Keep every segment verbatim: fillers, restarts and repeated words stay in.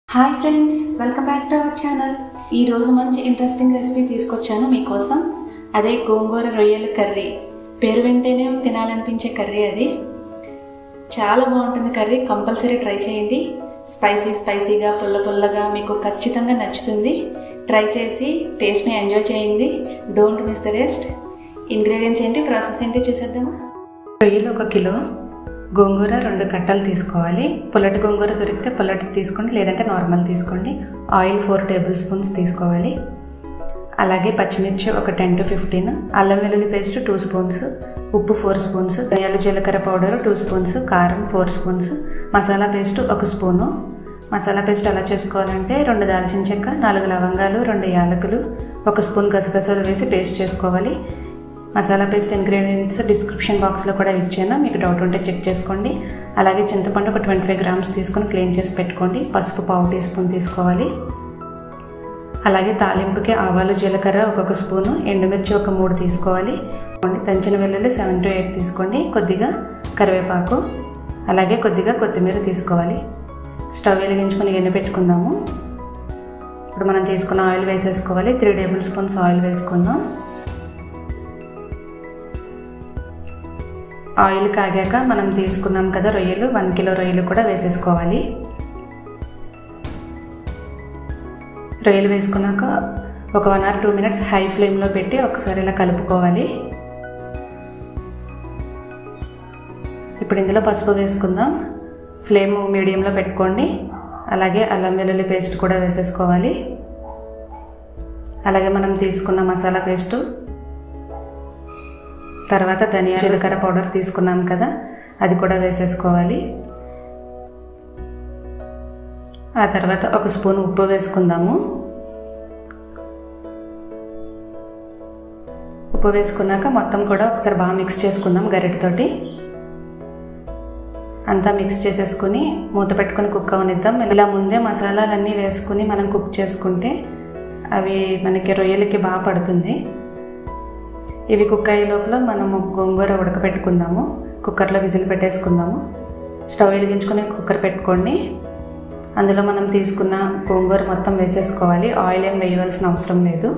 Hi friends, welcome back to our channel. ఈరోజు మంచి interesting recipe తీసుకొచ్చాను మీకోసం. అదే గోంగూర రొయ్యల కర్రీ. పేరు వింటేనే తినాలనిపించే కర్రీ అది. చాలా బాగుంటుంది కర్రీ, కంపల్సరీ ట్రై చేయండి. స్పైసీ స్పైసీగా పుల్ల పుల్లగా మీకు ఖచ్చితంగా నచ్చుతుంది. ట్రై చేసి టేస్ట్ని ఎంజాయ్ చేయండి. Don't miss the taste. Ingredients ఏంటి, ప్రాసెస్ ఏంటి చూసేద్దామా. రొయ్యలు ఒక కిలో, గోంగూర రెండు కట్టలు తీసుకోవాలి. పుల్లటి గోంగూర దొరికితే పుల్లటి తీసుకోండి, లేదంటే నార్మల్ తీసుకోండి. ఆయిల్ ఫోర్ టేబుల్ స్పూన్స్ తీసుకోవాలి. అలాగే పచ్చిమిర్చి ఒక టెన్ టు ఫిఫ్టీన్, అల్లం వెల్లుల్లి పేస్ట్ టూ స్పూన్స్, ఉప్పు ఫోర్ స్పూన్స్, ధనియాలు జీలకర్ర పౌడర్ టూ స్పూన్స్, కారం ఫోర్ స్పూన్స్, మసాలా పేస్ట్ ఒక స్పూను. మసాలా పేస్ట్ ఎలా చేసుకోవాలంటే రెండు దాల్చిన చెక్క, నాలుగు లవంగాలు, రెండు యాలకులు, ఒక స్పూన్ గసగసాలు వేసి పేస్ట్ చేసుకోవాలి. మసాలా పేస్ట్ ఇంగ్రీడియంట్స్ డిస్క్రిప్షన్ బాక్స్లో కూడా ఇచ్చాను, మీకు డౌట్ ఉంటే చెక్ చేసుకోండి. అలాగే చింతపండు ఒక ట్వంటీ ఫైవ్ గ్రామ్స్ తీసుకొని క్లీన్ చేసి పెట్టుకోండి. పసుపు పావు టీ స్పూన్ తీసుకోవాలి. అలాగే తాలింపుకి ఆవాలు జీలకర్ర ఒక్కొక్క స్పూను, ఎండుమిర్చి ఒక మూడు తీసుకోవాలి. దంచిన వెల్లుల్లి సెవెన్ టు ఎయిట్ తీసుకోండి. కొద్దిగా కరివేపాకు, అలాగే కొద్దిగా కొత్తిమీర తీసుకోవాలి. స్టవ్ వెలిగించుకొని ఎన్ని పెట్టుకుందాము. ఇప్పుడు మనం తీసుకున్న ఆయిల్ వేసేసుకోవాలి. త్రీ టేబుల్ స్పూన్స్ ఆయిల్ వేసుకుందాం. ఆయిల్ కాగాక మనం తీసుకున్నాం కదా రొయ్యలు, వన్ కిలో రొయ్యలు కూడా వేసేసుకోవాలి. రొయ్యలు వేసుకున్నాక ఒక one or two minutes high ఫ్లేమ్లో పెట్టి ఒకసారి ఇలా కలుపుకోవాలి. ఇప్పుడు ఇందులో పసుపు వేసుకుందాం. ఫ్లేమ్ మీడియంలో పెట్టుకోండి. అలాగే అల్లం వెల్లుల్లి పేస్ట్ కూడా వేసేసుకోవాలి. అలాగే మనం తీసుకున్న మసాలా పేస్టు, తర్వాత ధనియా జీలకర్ర పౌడర్ తీసుకున్నాం కదా, అది కూడా వేసేసుకోవాలి. ఆ తర్వాత ఒక స్పూన్ ఉప్పు వేసుకుందాము. ఉప్పు వేసుకున్నాక మొత్తం కూడా ఒకసారి బాగా మిక్స్ చేసుకుందాం గరిటెతోటి. అంతా మిక్స్ చేసేసుకుని మూత పెట్టుకుని కుక్ అవనిద్దాం. ఇలా ముందే మసాలాలన్నీ వేసుకుని మనం కుక్ చేసుకుంటే అవి మనకి రొయ్యలకి బాగా పడుతుంది. ఇవి కుక్ అయ్యే లోపల మనము గోంగూర ఉడకపెట్టుకుందాము. కుక్కర్లో విజిల్ పెట్టేసుకుందాము. స్టవ్ వెలిగించుకొని కుక్కర్ పెట్టుకోండి. అందులో మనం తీసుకున్న గోంగూర మొత్తం వేసేసుకోవాలి. ఆయిల్ ఏం వేయవలసిన అవసరం లేదు.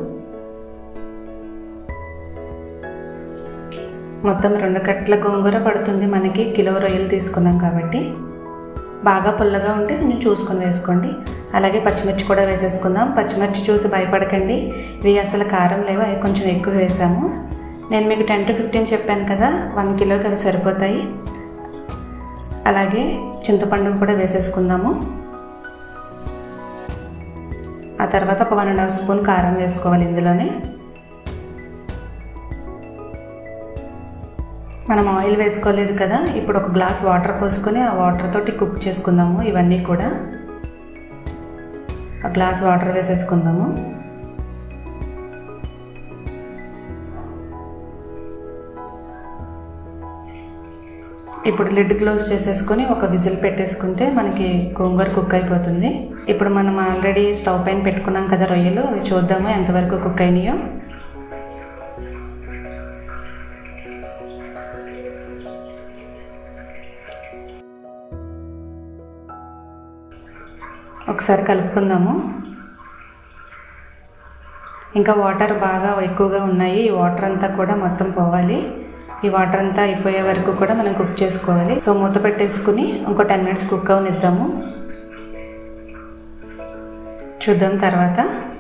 మొత్తం రెండు కట్టల గోంగూర పడుతుంది మనకి, కిలో రొయ్యలు తీసుకున్నాం కాబట్టి. బాగా పుల్లగా ఉంటే కొంచెం చూసుకొని వేసుకోండి. అలాగే పచ్చిమిర్చి కూడా వేసేసుకుందాం. పచ్చిమిర్చి చూసి భయపడకండి, ఇవి అసలు కారం లేవు, అవి కొంచెం ఎక్కువ వేసాము. నేను మీకు టెన్ టు ఫిఫ్టీన్ చెప్పాను కదా, వన్ కిలోకి అవి సరిపోతాయి. అలాగే చింతపండు కూడా వేసేసుకుందాము. ఆ తర్వాత ఒక వన్ అండ్ హాఫ్ స్పూన్ కారం వేసుకోవాలి ఇందులోనే. మనం ఆయిల్ వేసుకోలేదు కదా, ఇప్పుడు ఒక గ్లాస్ వాటర్ పోసుకొని ఆ వాటర్ తోటి కుక్ చేసుకుందాము. ఇవన్నీ కూడా ఒక గ్లాస్ వాటర్ వేసేసుకుందాము. ఇప్పుడు లిడ్ క్లోజ్ చేసేసుకొని ఒక విజిల్ పెట్టేసుకుంటే మనకి గోంగూర కుక్ అయిపోతుంది. ఇప్పుడు మనం ఆల్రెడీ స్టవ్ పైన పెట్టుకున్నాం కదా రొయ్యలు, అవి చూద్దాము ఎంతవరకు కుక్ అయినాయో. ఒకసారి కలుపుకుందాము. ఇంకా వాటర్ బాగా ఎక్కువగా ఉన్నాయి, ఈ వాటర్ అంతా కూడా మొత్తం పోవాలి. ఈ వాటర్ అంతా అయిపోయే వరకు కూడా మనం కుక్ చేసుకోవాలి. సో మూత పెట్టేసుకుని ఇంకో టెన్ మినిట్స్ కుక్ అవనిద్దాము. చూద్దాం తర్వాత.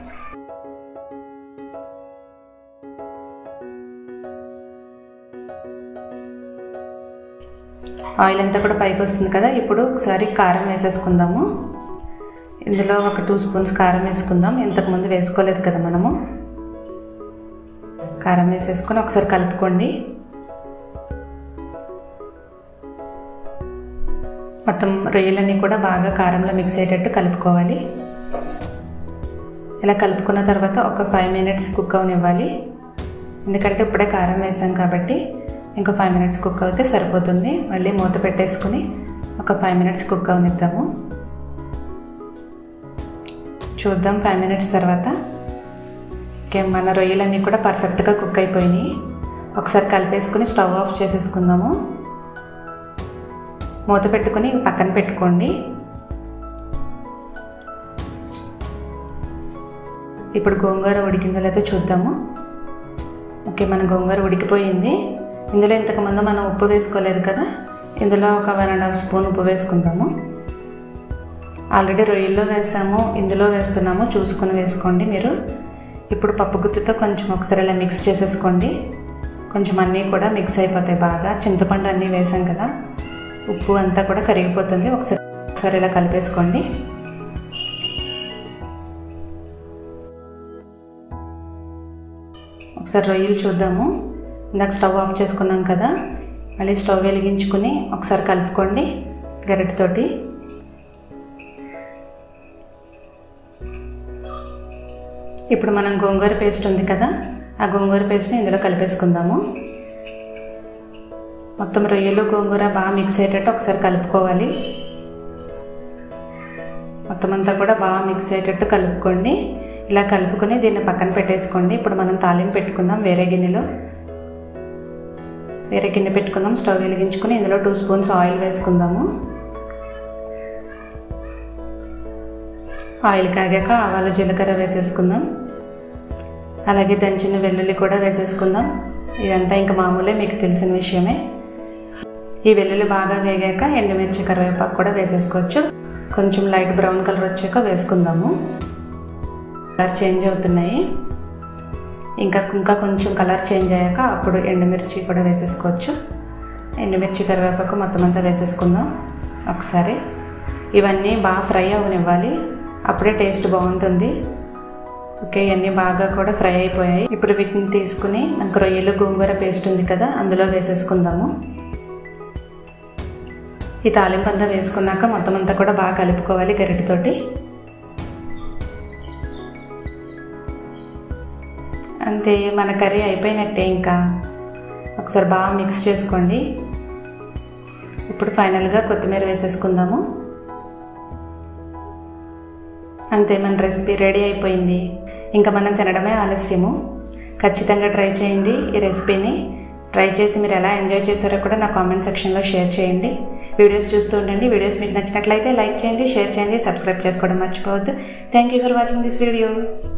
ఆయిల్ అంతా కూడా పైకి వస్తుంది కదా, ఇప్పుడు ఒకసారి కారం వేసేసుకుందాము. ఇందులో ఒక టూ స్పూన్స్ కారం వేసుకుందాం. ఇంతకుముందు వేసుకోలేదు కదా మనము. కారం వేసేసుకొని ఒకసారి కలుపుకోండి. మొత్తం రొయ్యలన్నీ కూడా బాగా కారంలో మిక్స్ అయ్యేటట్టు కలుపుకోవాలి. ఇలా కలుపుకున్న తర్వాత ఒక ఫైవ్ మినిట్స్ కుక్ అవనివ్వాలి. ఎందుకంటే ఇప్పుడే కారం వేసాం కాబట్టి ఇంకో ఫైవ్ మినిట్స్ కుక్ అవుతే సరిపోతుంది. మళ్ళీ మూత పెట్టేసుకుని ఒక ఫైవ్ మినిట్స్ కుక్ అవనిద్దాము. చూద్దాం ఫైవ్ మినిట్స్ తర్వాత. ఓకే, మన రొయ్యలన్నీ కూడా పర్ఫెక్ట్గా కుక్ అయిపోయినాయి. ఒకసారి కలిపేసుకుని స్టవ్ ఆఫ్ చేసేసుకుందాము. మూత పెట్టుకుని పక్కన పెట్టుకోండి. ఇప్పుడు గోంగూర ఉడికిందో లేదో చూద్దాము. ఓకే, మన గోంగూర ఉడికిపోయింది. ఇందులో ఇంతకుముందు మనం ఉప్పు వేసుకోలేదు కదా, ఇందులో ఒక వన్ అండ్ హాఫ్ స్పూన్ ఉప్పు వేసుకుందాము. ఆల్రెడీ రొయ్యల్లో వేసాము, ఇందులో వేస్తున్నాము, చూసుకొని వేసుకోండి మీరు. ఇప్పుడు పప్పు గుత్తితో కొంచెం ఒకసారి ఇలా మిక్స్ చేసేసుకోండి. కొంచెం అన్నీ కూడా మిక్స్ అయిపోతాయి బాగా. చింతపండు అన్నీ వేసాం కదా, ఉప్పు అంతా కూడా కరిగిపోతుంది. ఒకసారి ఒకసారి ఇలా కలిపేసుకోండి. ఒకసారి రొయ్యలు చూద్దాము. ఇందాక స్టవ్ ఆఫ్ చేసుకున్నాం కదా, మళ్ళీ స్టవ్ వెలిగించుకుని ఒకసారి కలుపుకోండి గరిటెతోటి. ఇప్పుడు మనం గోంగూర పేస్ట్ ఉంది కదా, ఆ గోంగూర పేస్ట్ని ఇందులో కలిపేసుకుందాము. మొత్తం రొయ్యలు గోంగూర బాగా మిక్స్ అయ్యేటట్టు ఒకసారి కలుపుకోవాలి. మొత్తం అంతా కూడా బాగా మిక్స్ అయ్యేటట్టు కలుపుకోండి. ఇలా కలుపుకొని దీన్ని పక్కన పెట్టేసుకోండి. ఇప్పుడు మనం తాలింపు పెట్టుకుందాం. వేరే గిన్నెలో వేరే గిన్నె పెట్టుకుందాం. స్టవ్ వెలిగించుకుని ఇందులో టూ స్పూన్స్ ఆయిల్ వేసుకుందాము. ఆయిల్ కాగాక ఆవాలు జీలకర్ర వేసేసుకుందాం. అలాగే దంచిన వెల్లుల్లి కూడా వేసేసుకుందాం. ఇదంతా ఇంకా మామూలే, మీకు తెలిసిన విషయమే. ఈ వెల్లుల్లి బాగా వేగాక ఎండుమిర్చి కరివేపాకు కూడా వేసేసుకోవచ్చు. కొంచెం లైట్ బ్రౌన్ కలర్ వచ్చాక వేసుకుందాము. కలర్ చేంజ్ అవుతున్నాయి. ఇంకా ఇంకా కొంచెం కలర్ చేంజ్ అయ్యాక అప్పుడు ఎండుమిర్చి కూడా వేసేసుకోవచ్చు. ఎండుమిర్చి కరివేపాకు మొత్తం అంతా వేసేసుకుందాం ఒకసారి. ఇవన్నీ బాగా ఫ్రై అవనివ్వాలి, అప్పుడే టేస్ట్ బాగుంటుంది. ఓకే, ఇవన్నీ బాగా కూడా ఫ్రై అయిపోయాయి. ఇప్పుడు వీటిని తీసుకుని మనకు రొయ్యలు గోంగూర పేస్ట్ ఉంది కదా, అందులో వేసేసుకుందాము. ఈ తాలింపు అంతా వేసుకున్నాక మొత్తం అంతా కూడా బాగా కలుపుకోవాలి గరిటెతోటి. అంతే, మన కర్రీ అయిపోయినట్టే. ఇంకా ఒకసారి బాగా మిక్స్ చేసుకోండి. ఇప్పుడు ఫైనల్గా కొత్తిమీర వేసేసుకుందాము. అంతే, మన రెసిపీ రెడీ అయిపోయింది. ఇంకా మనం తినడమే ఆలస్యము. ఖచ్చితంగా ట్రై చేయండి ఈ రెసిపీని. ట్రై చేసి మీరు ఎలా ఎంజాయ్ చేశారో కూడా నా కామెంట్ సెక్షన్లో షేర్ చేయండి. వీడియోస్ చూస్తూ ఉండండి. వీడియోస్ మీకు నచ్చినట్లయితే లైక్ చేయండి, షేర్ చేయండి, సబ్స్క్రైబ్ చేసుకోవడం మర్చిపోవద్దు. Thank you for watching this video.